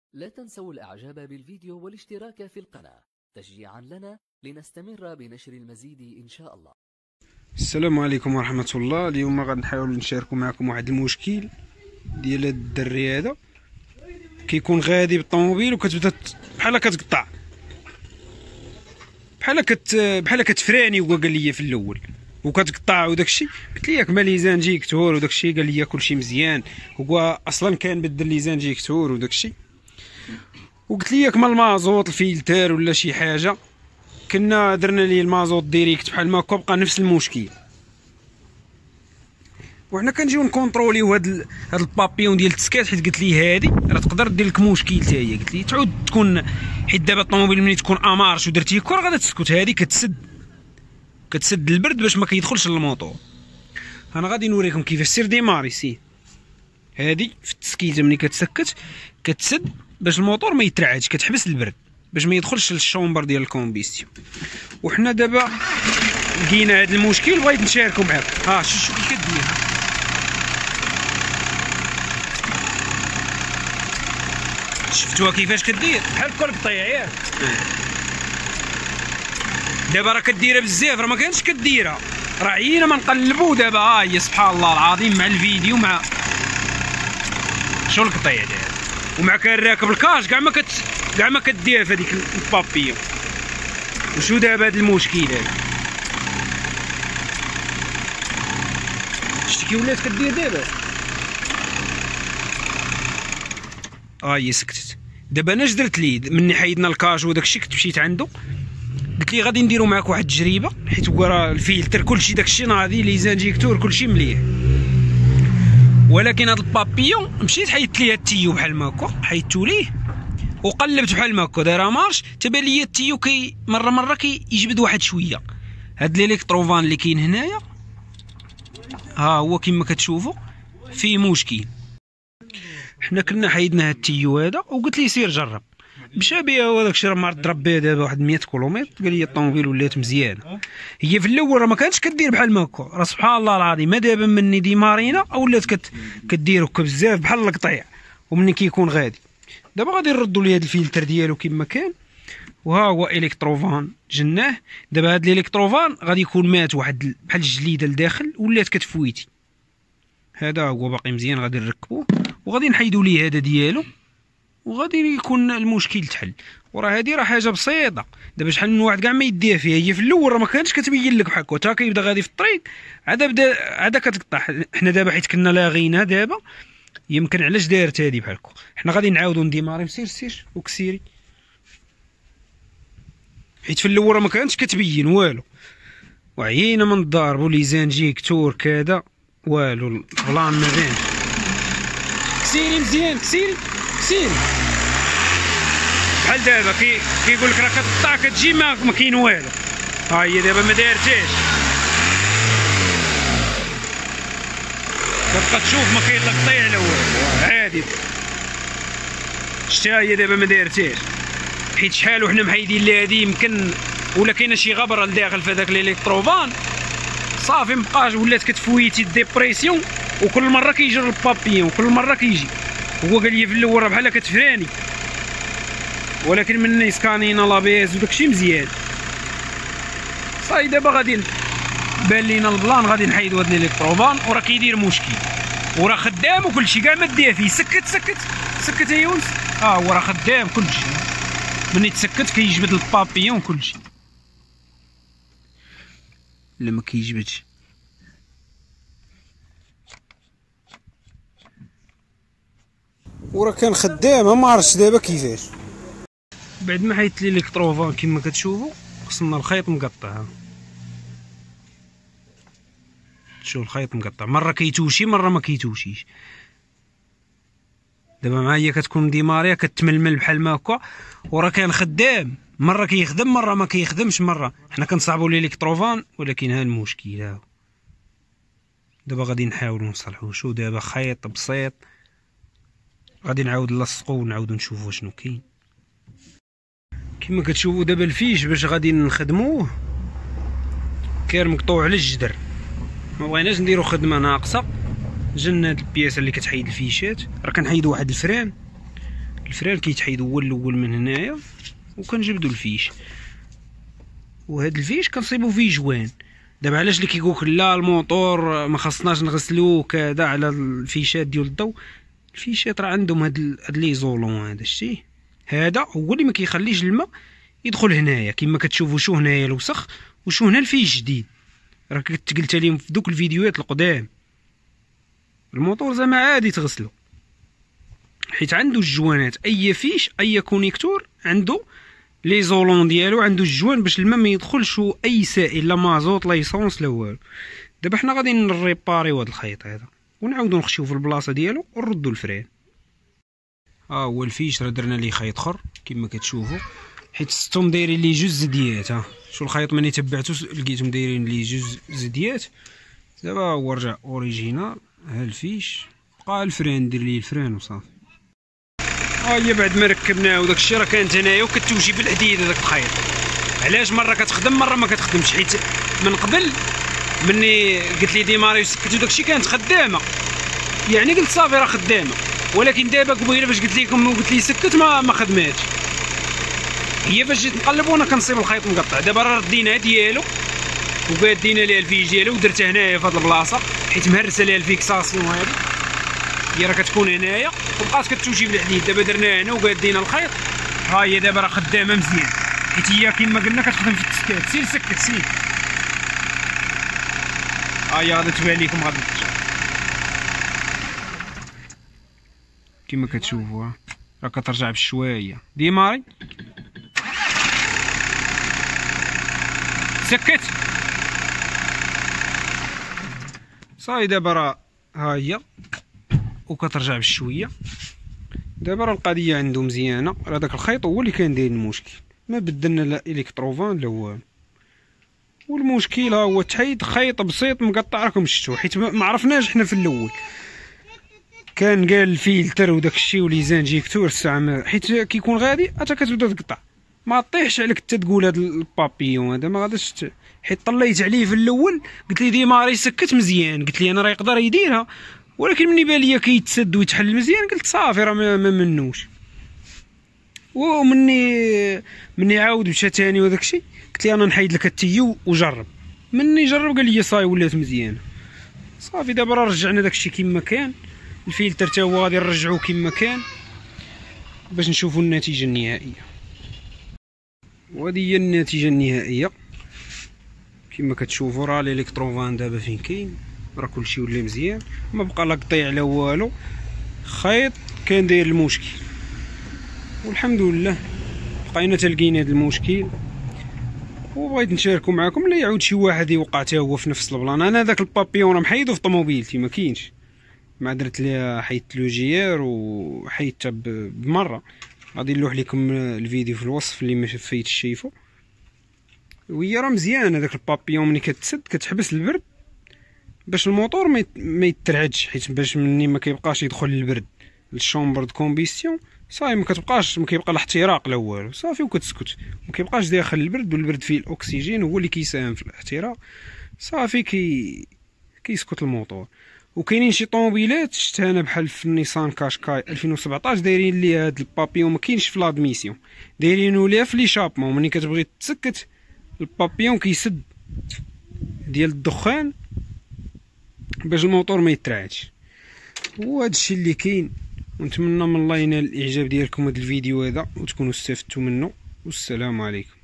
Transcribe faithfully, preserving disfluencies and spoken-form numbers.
لا تنسوا الاعجاب بالفيديو والاشتراك في القناة تشجيعا لنا لنستمر بنشر المزيد ان شاء الله. السلام عليكم ورحمة الله. اليوم غادي نحاول نشاركوا معكم واحد المشكل ديال هاد الدري هذا. كيكون غادي بالطوموبيل وكتبدا بحال كتقطع بحال كت بحال كتفراني. هو قال لي في الاول وكتقطع وداكشي، قلت ليه ياك ما ليزان جيكتور وداكشي، قال لي كلشي مزيان. هو اصلا كان بدل ليزان جيكتور وداكشي، وقلت ليه ياك ما المازوط الفلتر ولا شي حاجه. كنا درنا ليه المازوط ديريكت بحال ما بقى نفس المشكل. وحنا كنجيو نكونطروليو هاد هاد البابيون ديال التسكات، حيت قلت ليه هادي راه تقدر دير لك مشكل حتى هي. قلت ليه تعود تكون، حيت دابا الطوموبيل ملي تكون امارش ودرتي كور غادا تسكت، هادي كتسد كتسد البرد باش ما كيدخلش للموطور. انا غادي نوريكم كيفاش سير ديماري. سي هادي في التسكيته ملي كتسكت كتسد باش الموطور ما يترعدش، كتحبس البرد باش ما يدخلش للشومبر ديال الكومبيستيون. وحنا دابا لقينا هذا المشكل بغيت نشاركو معاك. ها شوف كي كدير، شفتوها كيفاش كدير بحال كل قطيع ياك. دابا راه كديرها بزاف، راه ما كانتش كديرها، راه عيينا ما نقلبو. دابا ها هي سبحان الله العظيم مع الفيديو مع شو القطيع دابا، ومع كان راكب الكاج كاع ما كت كاع ما كدير في هذيك البابيون. وشو دابا هذا المشكل هذا؟ شتي كي ولات كدير دابا. ها هي سكتت. دابا انا اش درت ليه مني حيدنا الكاج وداكشي، كنت مشيت عنده قلت ليه غادي نديرو معاك واحد التجربه، حيت هو راه الفلتر كلشي داكشي ناضي، ليزان جيكتور كلشي مليح. ولكن هاد البابيون مشيت حيدت ليه التيو بحال ما هكا، حيدتو ليه وقلبت بحال ما هكا دايره مارش. تبان ليا التيو كي مره مره كيجبد واحد شويه. هاد الالكتروفان اللي كاين هنايا ها هو كما كتشوفوا فيه مشكل. حنا كنا حيدنا هاد التيو هذا وقلت ليه سير جرب. مشى بيا هو داكشي راه ما ضرب بيه دابا واحد مية كيلومتر. قال لي الطوموبيل ولات مزيانه. هي في الاول راه ما كانتش كدير بحال ما هكا، راه سبحان الله العظيم ما دابا مني ديمارينا ولات كت كدير هكا بزاف بحال القطيع. ومني كيكون غادي دابا غادي نردوا ليه هاد الفلتر ديالو كما كان. وها هو الكتروفان جناه. دابا هاد الالكتروفان غادي يكون مات واحد بحال الجليده لداخل ولات كتفويتي. هذا هو باقي مزيان، غادي نركبوه وغادي نحيدوا ليه هذا ديالو وغادي يكون المشكل تحل. وراه هادي راه حاجه بسيطه. دابا شحال من واحد كاع ما يديها فيها. هي في الاول راه ما كانتش كتبين لك بحال هكا، تا كيبدا غادي في الطريق عاد بدا عاد كتقطع. حنا دابا حيت كنا لاغينا دابا يمكن علاش دارت هادي بحال هكا. حنا غادي نعاودو نديماري. سير سير وكسيري، حيت في الاول راه ما كانتش كتبين والو. وعيينا من الضارب وليزان جيكتور كذا والو، البلان ما بانش. كسيري مزيان، كسيري كسيري بحال دابا كي كيقول لك راه كتقطع كتجي ما ما كاين والو. ها هي دابا ما دارتهاش، كتبقى تشوف ما كاين لا قطيع لا والو عادي. شتي هي دابا ما دارتهاش، حيت شحال وحنا محيدين لها هادي يمكن ولا كاينه شي غبره لداخل في هذاك الالكتروفان صافي مبقاش ولات كتفويتي الديبريسيون. وكل مره كيجر البابيون وكل مره كيجي. هو قال لي في الاول راه بحال كتفراني، ولكن من سكانينا لابيز وداكشي مزيان. صاي دابا غادي بان لينا البلان، غادي نحيدو هاد الالكتروفان وراه كيدير مشكل وراه خدام وكلشي كاع ما ديها فيه. سكت سكت سكت يا يونس. ها آه هو راه خدام كلشي، ملي تسكت كيجبد البابيون كلشي. لا ما كيجبدش. وراه كان خدام ما عرفتش دابا كيفاش. بعد ما حيدت لي الالكتروفان كما كتشوفوا خصنا الخيط مقطع. شوف الخيط مقطع، مره كيتوشي مره ما كيتوشيش. دابا مع هي كتكون ديماريا كتململ بحال ما هكا. وراه كان خدام، مره كيخدم مره ما كيخدمش. مره حنا كنصاوبوا الالكتروفان ولكن ها المشكل ها. دابا غادي نحاولوا نصلحوه. شو دابا خيط بسيط غادي نعاود نلصقو ونعاودو نشوفو شنو كاين. كما كتشوفوا دابا الفيش باش غادي نخدموه كان مقطوع على الجدر، ما بغيناش نديرو خدمه ناقصه. جن هاد البياسه اللي كتحيد الفيشات، راه كنحيدو واحد الفران الفران كيتحيد هو الاول من هنايا وكنجبدو الفيش، وهاد الفيش كنصيبو فيه جوان. دابا علاش اللي كيقولك لا الموتور ما خصناش نغسلوه كذا على الفيشات ديال الضو، الفيشات راه عندهم هاد هاد لي زولون. هذا الشيء هذا هو اللي ما كيخليش الماء يدخل هنايا كما كتشوفوا. شو هنايا الوسخ وشو هنا الفيش جديد، راه كنت قلت لهم في دوك الفيديوهات القدام. الموتور زعما عادي تغسلو حيت عنده الجوانات، اي فيش اي كونيكتور عنده لي زولون ديالو، عنده الجوان باش الماء ما يدخلش اي سائل، لا مازوط لا ايسونس لا والو. دابا حنا غادي نريباريو هذا الخيط هذا ونعاودو نخشيو في البلاصه ديالو ونردو الفرين. ها آه هو الفيش راه درنا ليه خيط اخر كما كتشوفوا، حيت ستهم دايرين ليه جوج زديات. ها شو الخيط ملي تبعتو لقيتهم دايرين ليه جوج زديات. دابا هو رجع اوريجينال. ها الفيش بقى الفرين، ندير ليه الفرين وصافي. ها هي بعد ما ركبناه وداك الشيء راه كانت هنايا وكتوجي بالحديد هذاك الخيط. علاش مره كتخدم مره ما كتخدمش؟ حيت من قبل مني قلت لي ديماري وسكتو داك الشيء كانت خدامه، يعني قلت صافي راه خدامه. ولكن دابا قبيله باش قلت لكم وقلت لي سكت ما ما خدماتش. هي فاش جيت نقلب وانا كنصيب الخيط مقطع. دابا راه رديناه ديالو وقادينا ليه الفيش ديالو ودرته هنايا في هاد البلاصه حيت مهرسه ليها الفيكساسيون هادي، هي راه كتكون هنايا وبقات كتوجي بالحديد. دابا درناه هنا وقادينا الخيط. ها هي دابا راه خدامه مزيان حيت هي كما قلنا كتخدم في التسكات. سير سكت سير. ها هي غادي تبان لكم غادي كما كتشوفوا. راه كترجع بشويه. ديماري سكت صاي. دابا راه ها هي وكترجع بشويه. دابا راه القضيه عنده مزيانه. راه داك الخيط هو اللي كان داير المشكل، ما بدلنا لا الكتروفان لا والو. والمشكل ها هو تحيد خيط بسيط مقطع. راكم شفتوا حيت ما عرفناش حنا في الاول. كان قال الفلتر وداك الشيء وليزان جيكتور الساعه حيت كيكون غادي حتى كتبدا تقطع. ما طيحش عليك حتى تقول هذا البابيون هذا ما غاديش، حيت طليت عليه في الاول قلت لي ديماري سكت مزيان. قلت لي انا راه يقدر يديرها، ولكن مني بان ليا كيتسد ويتحل مزيان قلت صافي راه ما منوش. ومني مني عاود مشى ثاني وداك الشيء قلت لي انا نحيد لك التيو وجرب. مني جرب قال لي صاي ولات مزيانه صافي. دابا راه رجعنا داك الشيء كما كان. الفلتر حتى هو غادي نرجعوه كما كان باش نشوفوا النتيجه النهائيه. وهذه هي النتيجه النهائيه كما كتشوفوا. راه الالكتروفان دابا فين كاين، راه كلشي ولا مزيان، ما بقى لا قطيع لا والو. خيط كان داير المشكل والحمد لله بقينا تلقينا هذا المشكل. وبغيت نشاركو معكم لا يعود شي واحد يوقع حتى هو في نفس البلان. انا داك البابيون راه محيدو في طوموبيلتي ما كاينش، ما درت ليها حيدت لو جيار وحيدتها بمره. غادي نلوح لكم الفيديو في الوصف اللي ما فايتش شايفو. وهي راه مزيانه داك البابيون ملي كتسد كتحبس البرد باش الموتور ما يترعدش، حيت باش مني ما كيبقاش يدخل البرد للشومبر دو كومبيسيون صافي ما كتبقاش ما كيبقى لا احتراق لا والو صافي وكتسكت. ما كيبقاش داخل البرد، والبرد فيه الاكسجين هو اللي كيساهم في الاحتراق صافي كي كيسكت الموتور. وكاينين شي طوموبيلات شفت انا بحال في النيسان كاشكاي ألفين وسبعطاش دايرين ليها هاد البابيون ما كاينش في لادميسيون، دايرينو ليها في ليشابمون. ملي كتبغي تسكت البابيون كيسد ديال الدخان باش الموتور ما يترعدش. وهذا الشيء اللي كاين، ونتمنى من الله ينال الاعجاب ديالكم هذا الفيديو هذا وتكونوا استفدتوا منه. والسلام عليكم.